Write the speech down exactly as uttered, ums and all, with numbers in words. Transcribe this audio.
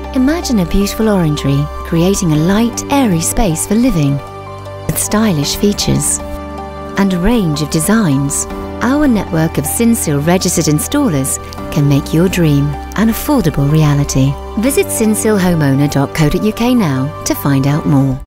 Imagine a beautiful orangery, creating a light, airy space for living. With stylish features and a range of designs, our network of Synseal registered installers can make your dream an affordable reality. Visit synseal homeowner dot co dot U K now to find out more.